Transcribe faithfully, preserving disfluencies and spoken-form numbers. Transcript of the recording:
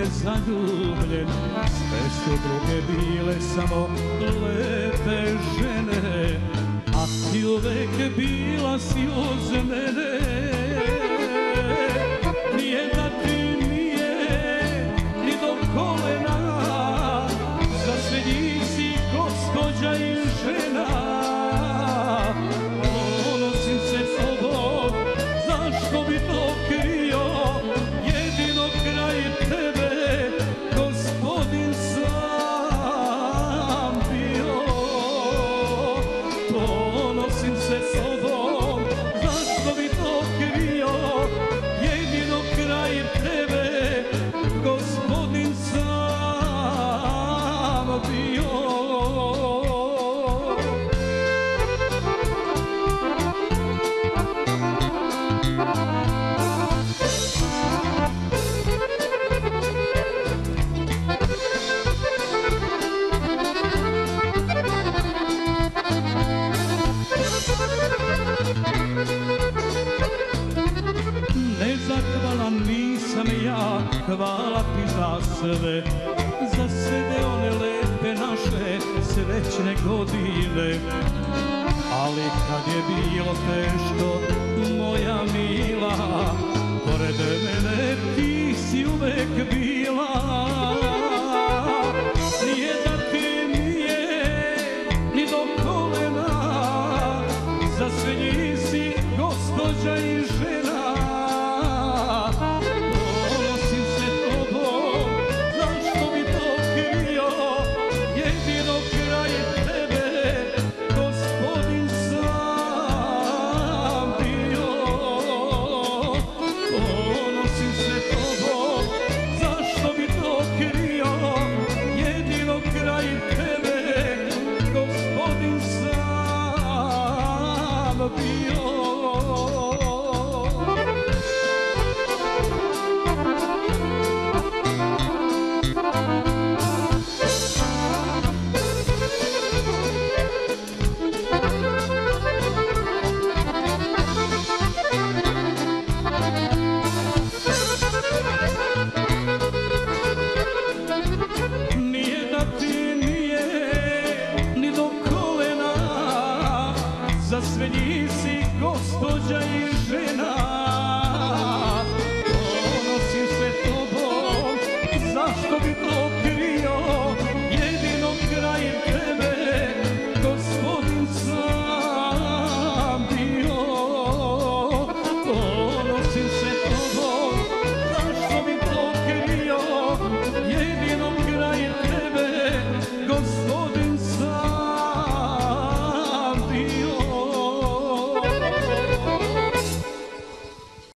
zaljubljen, sve su druge bile samo lepe žene, a ti uvek bila si uz mene. Nijedna ti nije ni do kolena, za sve njih si gospođa i žena. Ponosim se sobom, zašto bi to krio, jedino kraj tebe gospodin sam bio. Ponosim se sobom, zašto bi to krio, jedino kraj tebe gospodin sam bio. Nezahvalan nisam ja, hvala ti za sve, za sve one lepe naše srećne godine. Ali kad je bilo teško, moja mila, pored mene ti si uvek bila.